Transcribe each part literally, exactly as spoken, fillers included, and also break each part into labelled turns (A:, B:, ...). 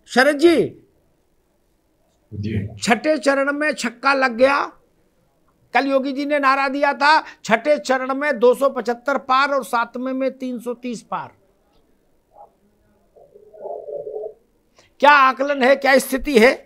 A: शरद जी, छठे चरण में छक्का लग गया। कल योगी जी ने नारा दिया था छठे चरण में दो सौ पचहत्तर पार और सातवें में तीन सौ तीस पार। क्या आकलन है, क्या स्थिति है?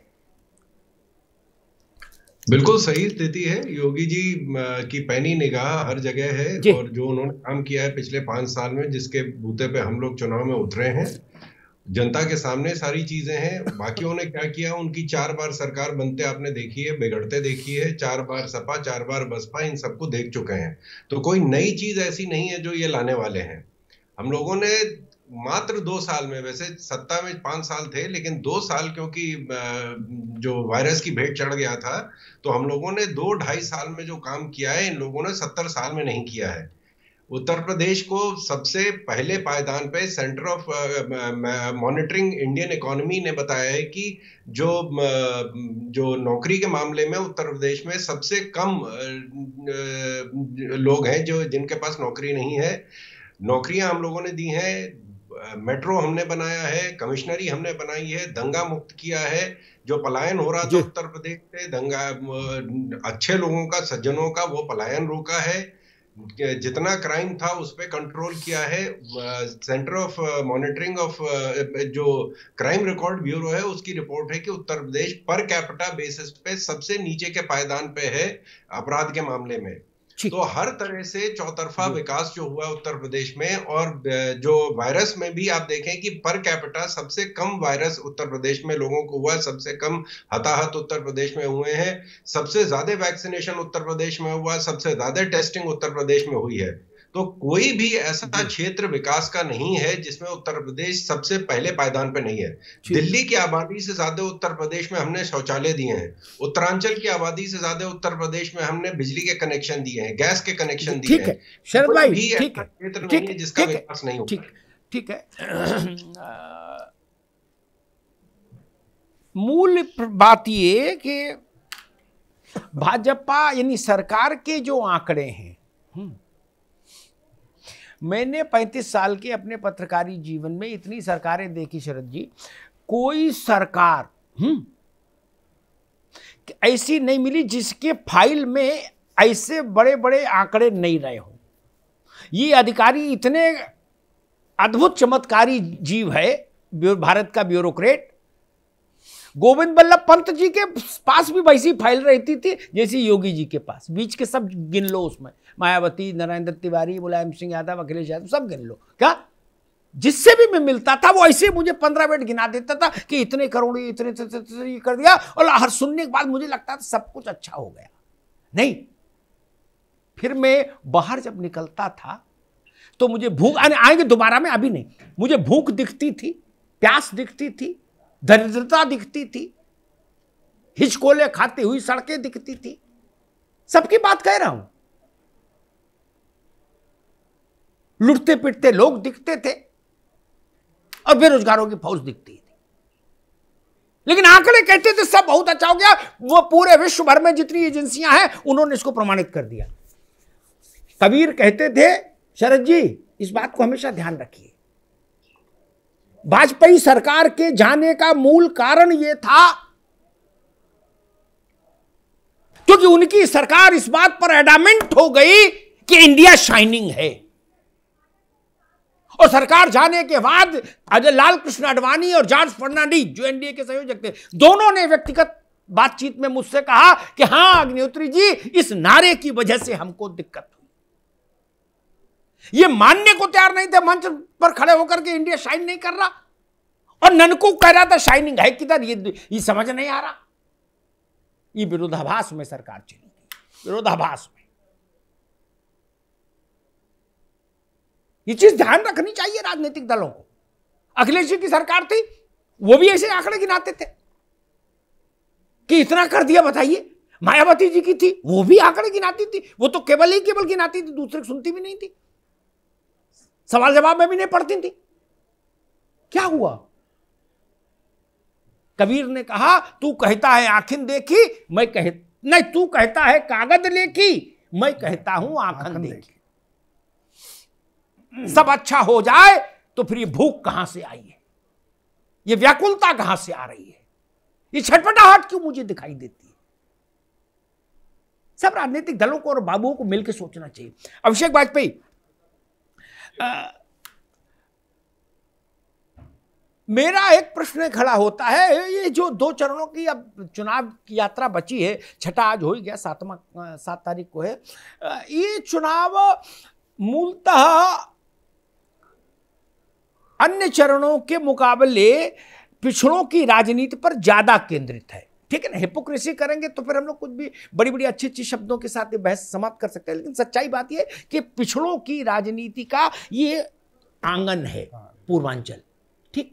B: बिल्कुल सही स्थिति है। योगी जी की पैनी निगाह हर जगह है और जो उन्होंने काम किया है पिछले पांच साल में, जिसके बूते पे हम लोग चुनाव में उतरे हैं, जनता के सामने सारी चीजें हैं। बाकियों ने क्या किया, उनकी चार बार सरकार बनते आपने देखी है, बिगड़ते देखी है, चार बार सपा, चार बार बसपा, इन सबको देख चुके हैं। तो कोई नई चीज ऐसी नहीं है जो ये लाने वाले हैं। हम लोगों ने मात्र दो साल में, वैसे सत्ता में पांच साल थे, लेकिन दो साल क्योंकि जो वायरस की भेंट चढ़ गया था, तो हम लोगों ने दो ढाई साल में जो काम किया है, इन लोगों ने सत्तर साल में नहीं किया है। उत्तर प्रदेश को सबसे पहले पायदान पे centre of monitoring Indian economy ने बताया है कि जो जो नौकरी के मामले में उत्तर प्रदेश में सबसे कम लोग हैं जो जिनके पास नौकरी नहीं है। नौकरियां हम लोगों ने दी हैं, मेट्रो हमने बनाया है, कमिश्नरी हमने बनाई है, दंगा मुक्त किया है। जो पलायन हो रहा था उत्तर प्रदेश से, दंगा अच्छे लोगों का, सज्जनों का, वो पलायन रोका है। जितना क्राइम था उस पे कंट्रोल किया है। सेंटर ऑफ मॉनिटरिंग ऑफ जो क्राइम रिकॉर्ड ब्यूरो है, उसकी रिपोर्ट है कि Uttar Pradesh per capita basis पे सबसे नीचे के पायदान पे है अपराध के मामले में। तो हर तरह से चौतरफा विकास जो हुआ उत्तर प्रदेश में, और जो वायरस में भी आप देखें कि पर कैपिटा सबसे कम वायरस उत्तर प्रदेश में लोगों को हुआ, सबसे कम हताहत उत्तर प्रदेश में हुए हैं, सबसे ज्यादा वैक्सीनेशन उत्तर प्रदेश में हुआ, सबसे ज्यादा टेस्टिंग उत्तर प्रदेश में हुई है। तो कोई भी ऐसा क्षेत्र विकास का नहीं है जिसमें उत्तर प्रदेश सबसे पहले पायदान पे नहीं है। दिल्ली की आबादी से ज्यादा उत्तर प्रदेश में हमने शौचालय दिए हैं, उत्तरांचल की आबादी से ज्यादा उत्तर प्रदेश में हमने बिजली के कनेक्शन दिए हैं, गैस के कनेक्शन दिए हैं।
A: शरद भाई, ठीक है,
B: क्षेत्र नहीं है जिसका विकास नहीं हुआ।
A: ठीक है, मूल बात ये कि भाजपा यानी सरकार के जो आंकड़े हैं, मैंने पैंतीस साल के अपने पत्रकारी जीवन में इतनी सरकारें देखी शरद जी, कोई सरकार हम्म ऐसी नहीं मिली जिसके फाइल में ऐसे बड़े बड़े आंकड़े नहीं रहे हो। ये अधिकारी इतने अद्भुत चमत्कारी जीव है, भारत का ब्यूरोक्रेट। गोविंद बल्लभ पंत जी के पास भी वैसी फाइल रहती थी जैसी योगी जी के पास। बीच के सब गिन लो, उसमें मायावती, नरेंद्र तिवारी, मुलायम सिंह यादव, अखिलेश यादव, सब गिन लो। क्या जिससे भी मैं मिलता था वो ऐसे मुझे पंद्रह मिनट गिना देता था कि इतने करोड़, इतने ये कर दिया, और हर सुनने के बाद मुझे लगता था सब कुछ अच्छा हो गया। नहीं, फिर मैं बाहर जब निकलता था तो मुझे भूख आएंगे दोबारा में, अभी नहीं, मुझे भूख दिखती थी, प्यास दिखती थी, दरिद्रता दिखती थी, हिचकोले खाती हुई सड़कें दिखती थी। सबकी बात कह रहा हूं। लुटते पिटते लोग दिखते थे और बेरोजगारों की फौज दिखती थी। लेकिन आंकड़े कहते थे सब बहुत अच्छा हो गया। वो पूरे विश्व भर में जितनी एजेंसियां हैं उन्होंने इसको प्रमाणित कर दिया। कबीर कहते थे, शरद जी इस बात को हमेशा ध्यान रखिए, वाजपेयी सरकार के जाने का मूल कारण यह था क्योंकि उनकी सरकार इस बात पर एडामेंट हो गई कि इंडिया शाइनिंग है। और सरकार जाने के बाद अजय लाल कृष्ण आडवाणी और जॉर्ज फर्नांडीज जो एनडीए के संयोजक थे, दोनों ने व्यक्तिगत बातचीत में मुझसे कहा कि हां अग्निहोत्री जी, इस नारे की वजह से हमको दिक्कत हुई। ये मानने को तैयार नहीं थे मंच पर खड़े होकर के इंडिया शाइन नहीं कर रहा, और ननको कह रहा था शाइनिंग है किधर, ये ये समझ नहीं आ रहा। ये विरोधाभास में सरकार चली, विरोधाभास में। ये चीज ध्यान रखनी चाहिए राजनीतिक दलों को। अखिलेश जी की सरकार थी, वो भी ऐसे आंकड़े गिनाते थे कि इतना कर दिया, बताइए। मायावती जी की थी, वो भी आंकड़े गिनाती थी, वो तो केवल ही केवल गिनाती थी, दूसरे सुनती भी नहीं थी, सवाल जवाब में भी नहीं पढ़ती थी। क्या हुआ? कबीर ने कहा, तू कहता है आंखें देखी, मैं कह नहीं, तू कहता है कागज लेखी, मैं कहता हूं आंखन देखी। सब अच्छा हो जाए तो फिर ये भूख कहां से आई है? ये व्याकुलता कहां से आ रही है, ये छटपटाहट क्यों मुझे दिखाई देती है? सब राजनीतिक दलों को और बाबुओं को मिलकर सोचना चाहिए। अभिषेक वाजपेयी, मेरा एक प्रश्न खड़ा होता है, ये जो दो चरणों की अब चुनाव की यात्रा बची है, छठा आज हो ही गया, सातवां सात तारीख को है, ये चुनाव मूलतः अन्य चरणों के मुकाबले पिछड़ों की राजनीति पर ज्यादा केंद्रित है। ठीक है ना, हिपोक्रेसी करेंगे तो फिर हम लोग कुछ भी बड़ी बड़ी अच्छी अच्छी शब्दों के साथ बहस समाप्त कर सकते हैं, लेकिन सच्चाई बात यह कि पिछड़ों की राजनीति का ये आंगन है पूर्वांचल। ठीक,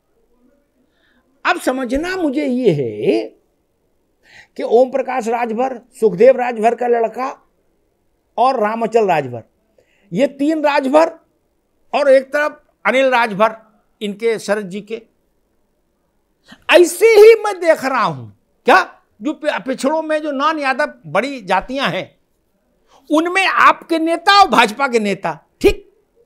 A: अब समझना मुझे ये है कि ओम प्रकाश राजभर, सुखदेव राजभर का लड़का और रामाचल राजभर, ये तीन राजभर, और एक तरफ अनिल राजभर इनके शरद जी के, ऐसे ही मैं देख रहा हूं क्या जो पिछड़ों में जो नॉन यादव बड़ी जातियां हैं उनमें आपके नेता और भाजपा के नेता, ठीक,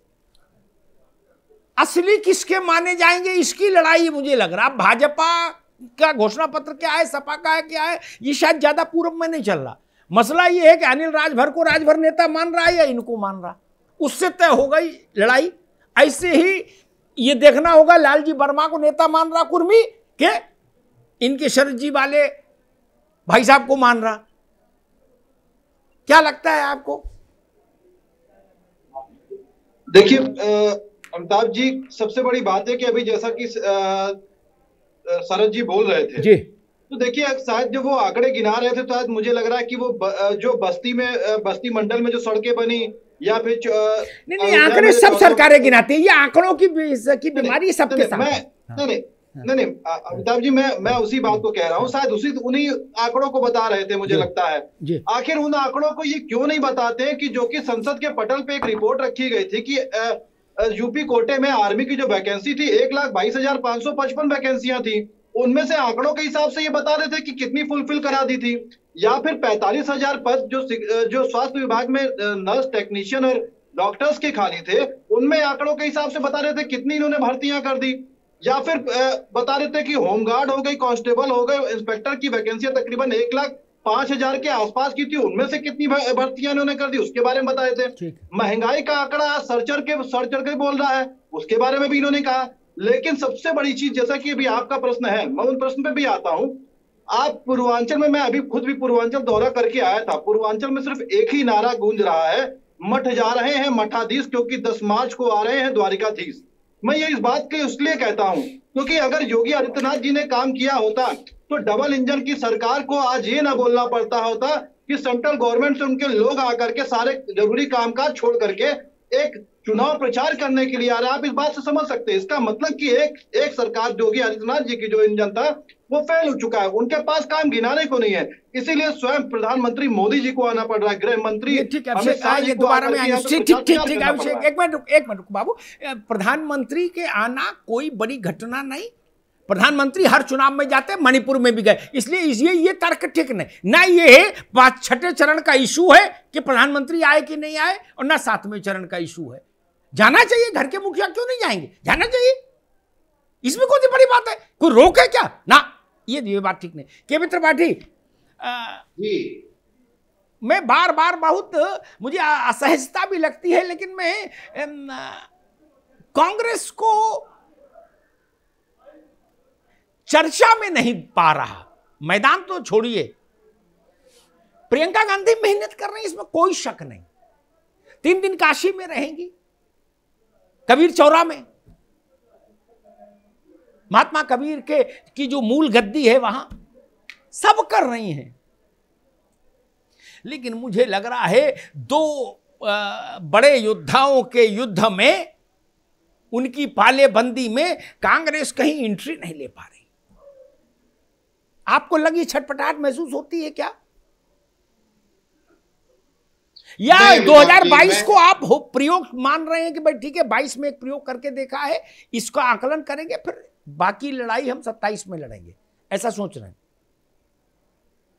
A: असली किसके माने जाएंगे इसकी लड़ाई मुझे लग रहा। भाजपा का घोषणा पत्र क्या है, सपा का है क्या है, ये शायद ज्यादा पूर्व में नहीं चल रहा। मसला ये है कि अनिल राजभर को राजभर नेता मान रहा है या इनको मान रहा, उससे तय हो गई लड़ाई। ऐसे ही ये देखना होगा लालजी वर्मा को नेता मान रहा कुर्मी के इनके शरद जी वाले भाई साहब को मान रहा। क्या लगता है आपको?
C: देखिए अमिताभ जी, सबसे बड़ी बात है कि अभी जैसा कि शरद जी बोल रहे थे
A: जी,
C: तो देखिए शायद जब वो आंकड़े गिना रहे थे तो शायद मुझे लग रहा है कि वो ब, जो बस्ती में बस्ती मंडल में जो सड़कें बनी या फिर
A: नहीं नहीं आंकड़े सब सरकारें गिनाती है, ये आंकड़ों की की बीमारी सबके साथ।
C: मैं नहीं नहीं नहीं नहीं अमिताभ जी, मैं मैं उसी बात को कह रहा हूँ, शायद उसी उन्हीं आंकड़ों को बता रहे थे मुझे लगता है। आखिर उन आंकड़ों को ये क्यों नहीं बताते हैं कि जो कि संसद के पटल पे एक रिपोर्ट रखी गई थी कि यूपी कोटे में आर्मी की जो वैकेंसी थी एक लाख बाईस हजार पांच सौ पचपन वैकेंसियां थी, उनमें से आंकड़ों के हिसाब से ये बता रहे थे कि कितनी फुलफिल करा दी थी, या फिर पैंतालीस हजार पद जो जो स्वास्थ्य विभाग में नर्स, टेक्नीशियन और डॉक्टर्स के खाली थे, उनमें आंकड़ों के हिसाब से बता रहे थे कितनी इन्होंने भर्तियां कर दी, या फिर बता रहे थे कि होमगार्ड हो गई, कांस्टेबल हो गए, इंस्पेक्टर की वैकेंसियां तकरीबन एक लाख पांच हजार के आसपास की थी, उनमें से कितनी भर्तियां इन्होंने कर दी उसके बारे में बताए थे। महंगाई का आंकड़ा सर्चर के सर्चर के बोल रहा है, उसके बारे में भी इन्होंने कहा। लेकिन सबसे बड़ी चीज, जैसा कि अभी आपका प्रश्न है, मैं उन प्रश्न पे भी आता हूं। आप पूर्वांचल में, मैं अभी खुद भी पूर्वांचल दौरा करके आया था, पूर्वांचल में सिर्फ एक ही नारा गूंज रहा है, मठ जा रहे हैं मठाधीश, क्योंकि दस मार्च को आ रहे हैं द्वारिकाधीश। मैं ये इस बात के इसलिए कहता हूं क्योंकि अगर योगी आदित्यनाथ जी ने काम किया होता तो डबल इंजन की सरकार को आज ये ना बोलना पड़ता होता कि सेंट्रल गवर्नमेंट से उनके लोग आकर के सारे जरूरी कामकाज छोड़ करके एक चुनाव प्रचार करने के लिए आ रहे हैं। आप इस बात से समझ सकते हैं, इसका मतलब कि एक एक सरकार योगी आदित्यनाथ जी की जो इंजन था वो फेल हो चुका है, उनके पास काम गिनाने को नहीं है, इसीलिए स्वयं प्रधानमंत्री मोदी जी को आना पड़ रहा है, गृह मंत्री
A: दोबारा में आएंगे। ठीक ठीक ठीक ठीक अभिषेक, एक मिनट एक मिनट बाबू, प्रधानमंत्री के आना कोई बड़ी घटना नहीं, प्रधानमंत्री हर चुनाव में जाते हैं, मणिपुर में भी गए, इसलिए ये ये तर्क ठीक नहीं ना। ये पांच छठे चरण का इशू है कि प्रधानमंत्री आए कि नहीं आए, और ना सातवें चरण का इशू है। जाना चाहिए, घर के मुखिया क्यों नहीं जाएंगे, जाना चाहिए, इसमें कौन सी बड़ी बात है, कोई रोक है क्या ना, ये ये बात ठीक नहीं। के मित्र त्रिपाठी जी, मैं बार बार बहुत मुझे असहजता भी लगती है, लेकिन मैं कांग्रेस को चर्चा में नहीं पा रहा, मैदान तो छोड़िए, प्रियंका गांधी मेहनत कर रही है, इसमें कोई शक नहीं, तीन दिन काशी में रहेंगी, कबीर चौरा में महात्मा कबीर के की जो मूल गद्दी है वहां सब कर रही हैं। लेकिन मुझे लग रहा है दो आ, बड़े योद्धाओं के युद्ध में, उनकी पालेबंदी में कांग्रेस कहीं एंट्री नहीं ले पा रही। आपको लगी छटपटाहट महसूस होती है क्या, या दो हज़ार बाईस को आप हो प्रयोग मान रहे हैं कि भाई ठीक है बाईस में एक प्रयोग करके देखा है, इसका आकलन करेंगे, फिर बाकी लड़ाई हम सत्ताईस में लड़ेंगे, ऐसा सोच रहे हैं?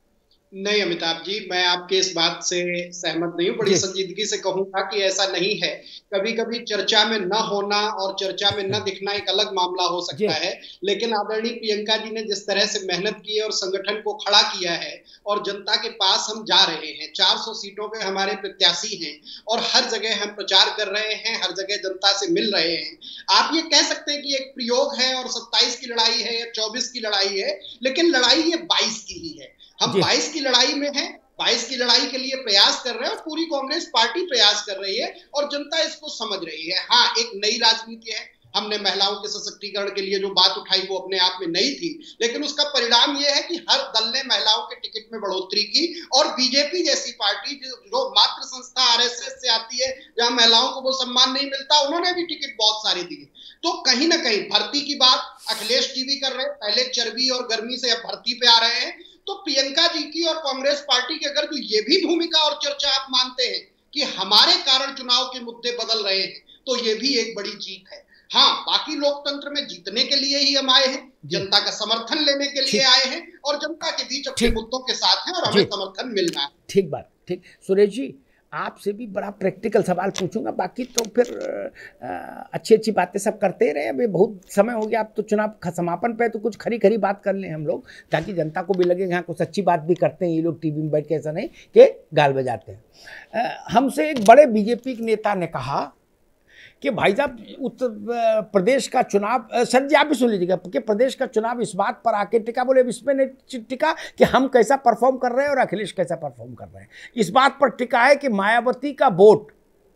D: नहीं अमिताभ जी, मैं आपके इस बात से सहमत नहीं हूं। बड़ी संजीदगी से कहूंगा कि ऐसा नहीं है। कभी कभी चर्चा में न होना और चर्चा में न दिखना एक अलग मामला हो सकता है, लेकिन आदरणीय प्रियंका जी ने जिस तरह से मेहनत की है और संगठन को खड़ा किया है और जनता के पास हम जा रहे हैं, चार सौ सीटों पे हमारे प्रत्याशी हैं और हर जगह हम प्रचार कर रहे हैं, हर जगह जनता से मिल रहे हैं। आप ये कह सकते हैं कि एक प्रयोग है और सत्ताईस की लड़ाई है या चौबीस की लड़ाई है, लेकिन लड़ाई ये बाईस की ही है। हम बाईस की लड़ाई में हैं, बाईस की लड़ाई के लिए प्रयास कर रहे हैं और पूरी कांग्रेस पार्टी प्रयास कर रही है और जनता इसको समझ रही है। हाँ, एक नई राजनीति है। हमने महिलाओं के सशक्तिकरण के लिए जो बात उठाई वो अपने आप में नई थी, लेकिन उसका परिणाम यह है कि हर दल ने महिलाओं के टिकट में बढ़ोतरी की और बीजेपी जैसी पार्टी जो मात्र संस्था आरएसएस से आती है, जहां महिलाओं को वो सम्मान नहीं मिलता, उन्होंने भी टिकट बहुत सारे दिए। तो कहीं ना कहीं भर्ती की बात अखिलेश टीवी कर रहे हैं, पहले चर्बी और गर्मी से अब भर्ती पे आ रहे हैं। तो प्रियंका जी की और कांग्रेस पार्टी की अगर जो ये भी भूमिका और चर्चा आप मानते हैं कि हमारे कारण चुनाव के मुद्दे बदल रहे हैं, तो ये भी एक बड़ी जीत है। हाँ, बाकी लोकतंत्र में जीतने के लिए ही हम आए हैं, जनता का समर्थन लेने के लिए आए हैं और जनता के बीच अपने मुद्दों के साथ हैं और हमें समर्थन मिलना है।
A: ठीक बात, ठीक। सुरेश जी, आपसे भी बड़ा प्रैक्टिकल सवाल पूछूंगा, बाकी तो फिर अच्छी अच्छी बातें सब करते रहे। अभी बहुत समय हो गया, अब तो चुनाव समापन पे, तो कुछ खरी खरी बात कर लें हम लोग, ताकि जनता को भी लगे हाँ कुछ अच्छी बात भी करते हैं ये लोग टीवी में बैठ के, ऐसा नहीं कि गाल बजाते हैं। हमसे एक बड़े बीजेपी के नेता ने कहा कि भाई साहब उत्तर प्रदेश का चुनाव, सर जी आप भी सुन लीजिएगा, कि प्रदेश का चुनाव इस बात पर आके टिका, बोले इसमें नहीं टिका कि हम कैसा परफॉर्म कर रहे हैं और अखिलेश कैसा परफॉर्म कर रहे हैं, इस बात पर टिका है कि मायावती का वोट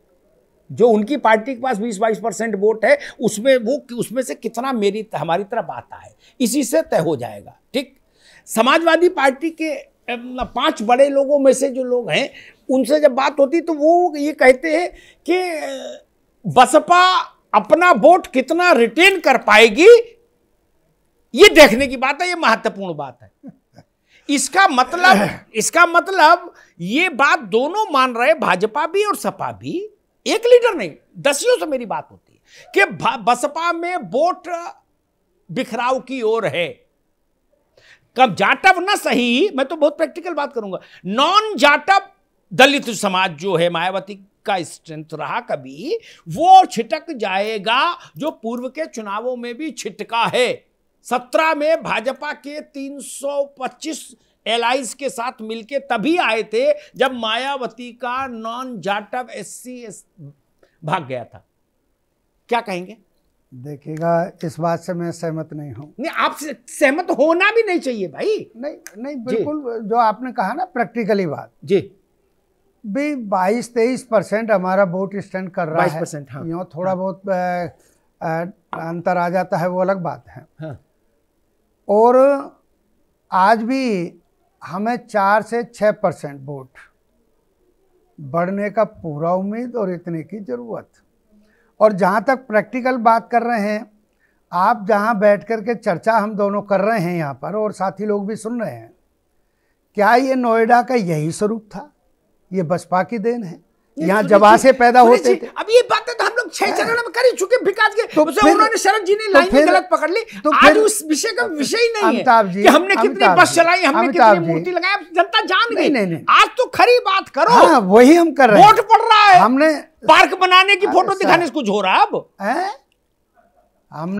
A: जो उनकी पार्टी के पास बीस बाईस परसेंट वोट है, उसमें वो उसमें से कितना मेरी हमारी तरफ आता है, इसी से तय हो जाएगा। ठीक, समाजवादी पार्टी के पांच बड़े लोगों में से जो लोग हैं, उनसे जब बात होती तो वो ये कहते हैं कि बसपा अपना वोट कितना रिटेन कर पाएगी, ये देखने की बात है, ये महत्वपूर्ण बात है। इसका मतलब इसका मतलब ये बात दोनों मान रहे, भाजपा भी और सपा भी, एक लीडर नहीं दसियों से मेरी बात होती है कि बसपा में वोट बिखराव की ओर है। कब जाटव ना सही, मैं तो बहुत प्रैक्टिकल बात करूंगा, नॉन जाटव दलित समाज जो है मायावती का स्ट्रेंथ रहा कभी, वो छिटक जाएगा जो पूर्व के चुनावों में भी छिटका है। सत्रह में भाजपा के तीन सौ पच्चीस एलाइज के साथ मिलके तभी आए थे जब मायावती का नॉन जाटव एससी भाग गया था। क्या कहेंगे?
E: देखिएगा, इस बात से मैं सहमत नहीं हूं।
A: नहीं, आप सहमत होना भी नहीं चाहिए भाई।
E: नहीं नहीं, बिल्कुल जो आपने कहा ना प्रैक्टिकली बात
A: जी,
E: भी बाईस तेईस परसेंट हमारा वोट स्टैंड कर रहा है।
A: हाँ,
E: यूँ थोड़ा हाँ, बहुत आ, आ, अंतर आ जाता है, वो अलग बात है।
A: हाँ,
E: और आज भी हमें चार से छः परसेंट वोट बढ़ने का पूरा उम्मीद और इतने की ज़रूरत। और जहाँ तक प्रैक्टिकल बात कर रहे हैं, आप जहाँ बैठ कर के चर्चा हम दोनों कर रहे हैं यहाँ पर और साथी लोग भी सुन रहे हैं, क्या ये नोएडा का यही स्वरूप था? ये बसपा की देन है, यहाँ जवा से पैदा होते थे।
A: अब ये बातें तो हम लोग छह चरण में कर ही चुके विकास के, तो उन्होंने शरद जी ने लाइन गलत पकड़ ली। तो आज उस विषय का विषय नहीं है कि हमने कितनी बस चलाई, हमने कितनी मूर्ति लगाई, जनता जान गई। आज तो खरी बात करो।
E: हाँ, वही हम कर रहे हैं।
A: वोट पड़ रहा है,
E: हमने
A: पार्क बनाने की फोटो दिखाने से कुछ हो रहा है अब।
E: हम